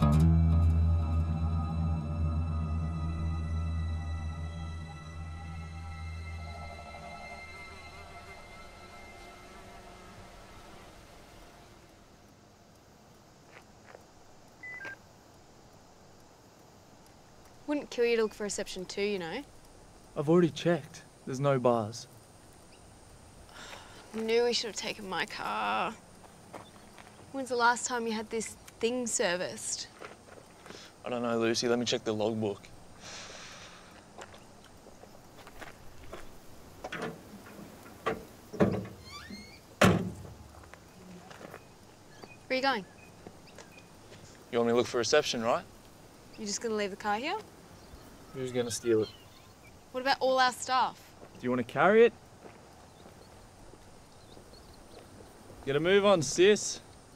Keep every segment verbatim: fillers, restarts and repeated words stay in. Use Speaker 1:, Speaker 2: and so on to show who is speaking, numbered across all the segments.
Speaker 1: Wouldn't kill you to look for reception too, you know.
Speaker 2: I've already checked. There's no bars.
Speaker 1: Knew we should have taken my car. When's the last time you had this thing serviced?
Speaker 2: I don't know, Lucy. Let me check the logbook.
Speaker 1: Where are you going?
Speaker 2: You want me to look for reception, right?
Speaker 1: You just gonna leave the car here?
Speaker 2: Who's gonna steal it?
Speaker 1: What about all our stuff?
Speaker 2: Do you want to carry it? Get a move on, sis.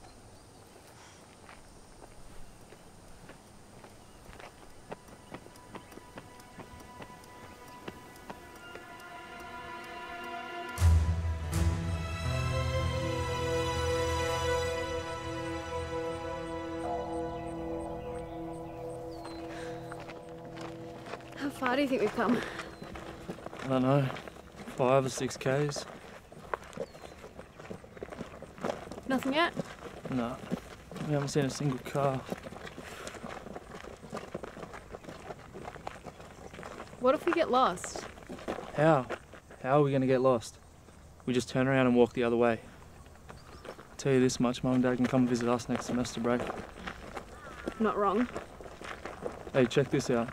Speaker 1: How far do you think we've come?
Speaker 2: I don't know, five or six Ks.
Speaker 1: Nothing yet?
Speaker 2: No, we haven't seen a single car.
Speaker 1: What if we get lost?
Speaker 2: How? How are we gonna get lost? We just turn around and walk the other way. I'll tell you this much, Mum and Dad can come visit us next semester break.
Speaker 1: Not wrong.
Speaker 2: Hey, check this out.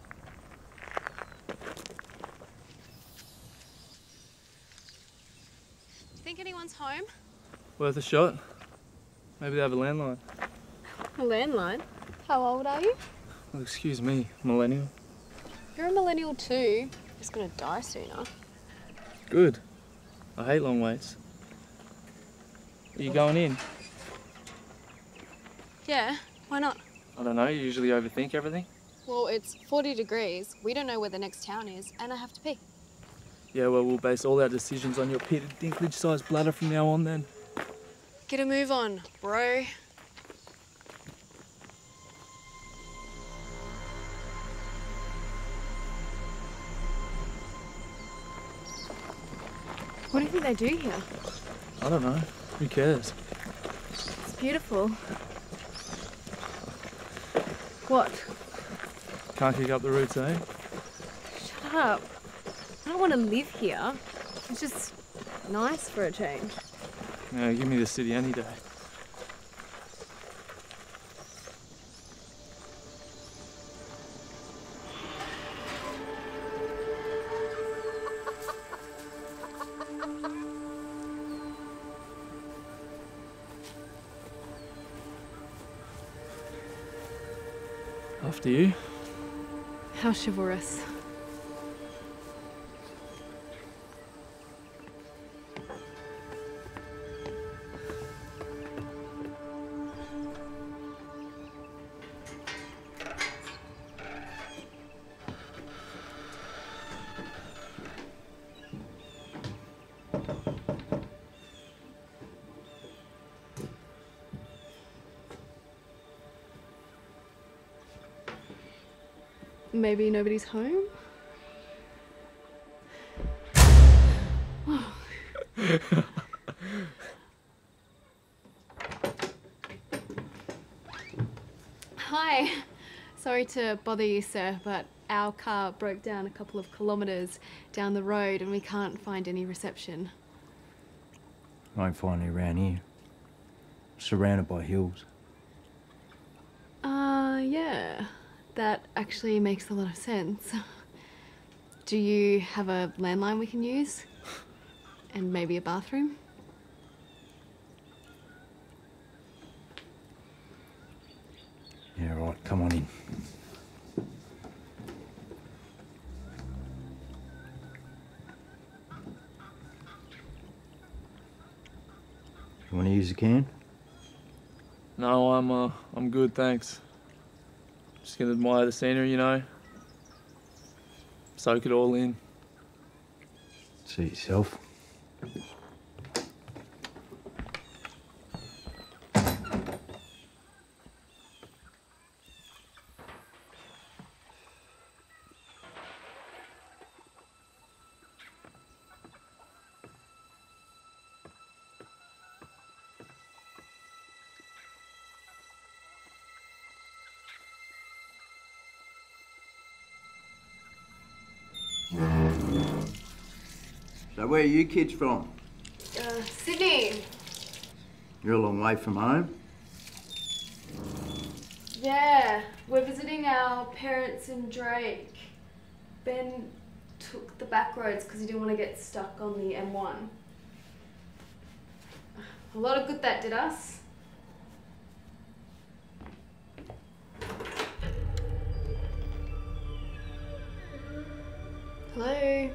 Speaker 1: Think anyone's home?
Speaker 2: Worth a shot. Maybe they have a landline.
Speaker 1: A landline? How old are you?
Speaker 2: Well, excuse me, millennial.
Speaker 1: You're a millennial too. Just gonna die sooner.
Speaker 2: Good. I hate long waits. Are you going in?
Speaker 1: Yeah, why not?
Speaker 2: I don't know, you usually overthink everything.
Speaker 1: Well, it's forty degrees. We don't know where the next town is, and I have to pee.
Speaker 2: Yeah, well, we'll base all our decisions on your Peter Dinklage-sized bladder from now on then.
Speaker 1: Get a move on, bro. What do you think they do here?
Speaker 2: I don't know. Who cares?
Speaker 1: It's beautiful. What?
Speaker 2: Can't kick up the roots, eh?
Speaker 1: Shut up. I don't want to live here. It's just nice for a change.
Speaker 2: Yeah, give me the city any day. After you.
Speaker 1: How chivalrous. Maybe nobody's home? Hi. Sorry to bother you, sir, but our car broke down a couple of kilometres down the road and we can't find any reception.
Speaker 3: Won't find it around here. Surrounded by hills.
Speaker 1: Uh, yeah. That actually makes a lot of sense. Do you have a landline we can use? And maybe a bathroom?
Speaker 3: Yeah, right, come on in. You want to use a can?
Speaker 2: No, I'm, uh, I'm good, thanks. Just gonna admire the scenery, you know. Soak it all in.
Speaker 3: Suit yourself.
Speaker 4: So where are you kids from?
Speaker 1: Uh, Sydney.
Speaker 4: You're a long way from home.
Speaker 1: Yeah, we're visiting our parents in Drake. Ben took the back roads because he didn't want to get stuck on the M one. A lot of good that did us. Hello?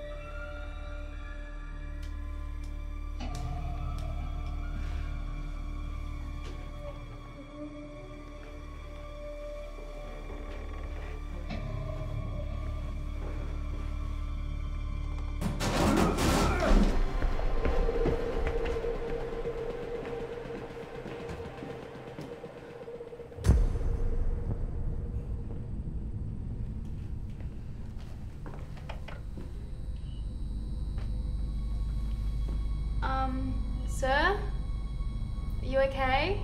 Speaker 1: Um, sir? Are you okay?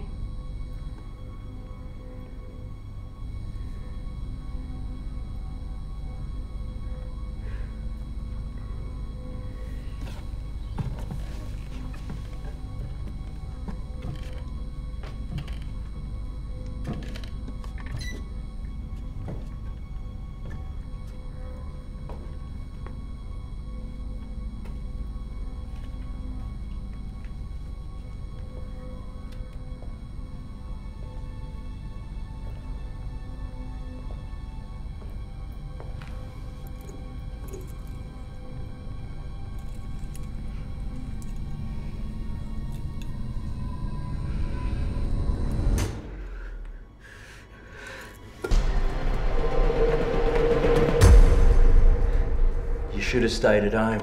Speaker 4: You should have stayed at home.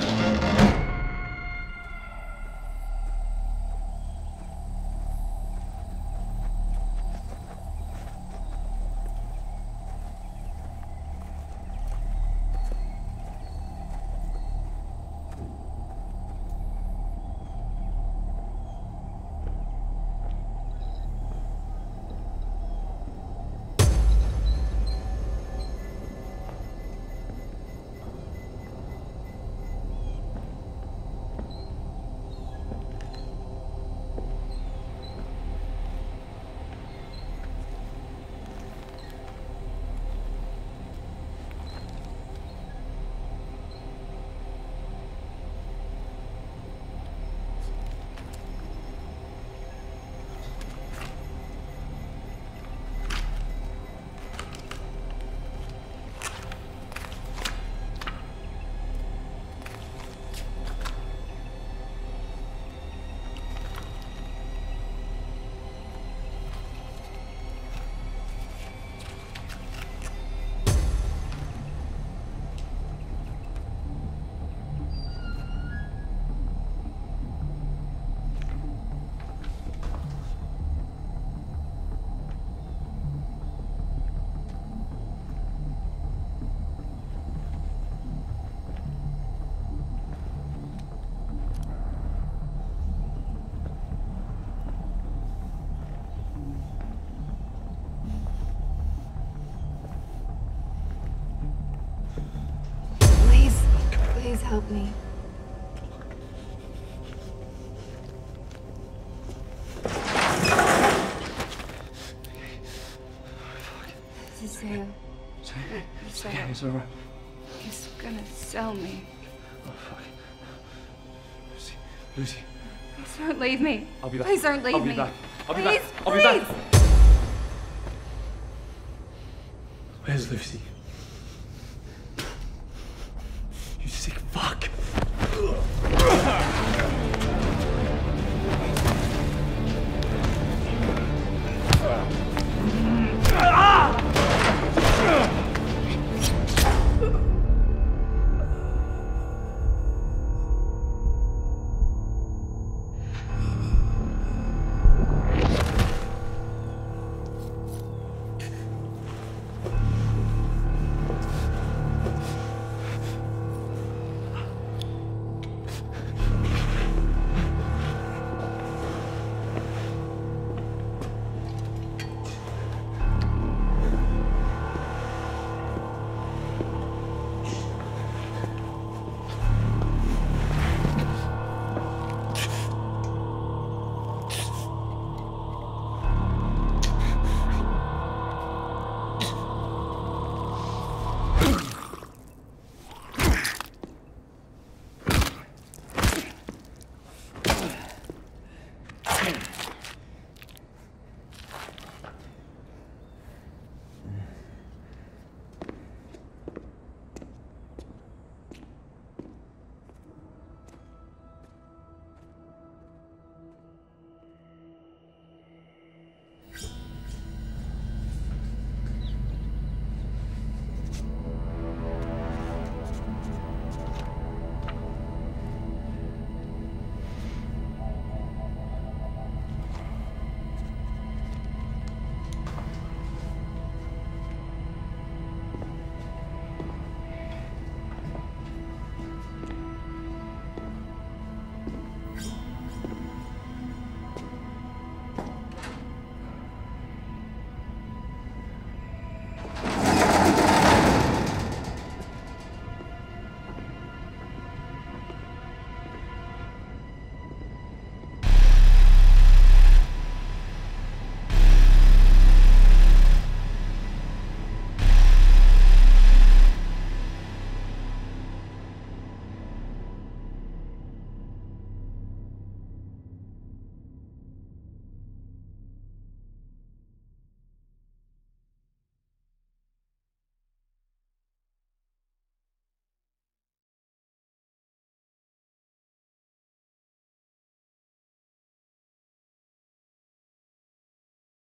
Speaker 4: Please help me. This is Salem.
Speaker 2: It's okay, it's alright.
Speaker 1: He's gonna sell me.
Speaker 2: Oh, fuck. Lucy, Lucy.
Speaker 1: Please don't leave me.
Speaker 2: I'll be back.
Speaker 1: Please don't leave
Speaker 2: I'll be
Speaker 1: me.
Speaker 2: back. I'll be
Speaker 1: please,
Speaker 2: back. I'll
Speaker 1: please.
Speaker 2: be back. Where's Lucy?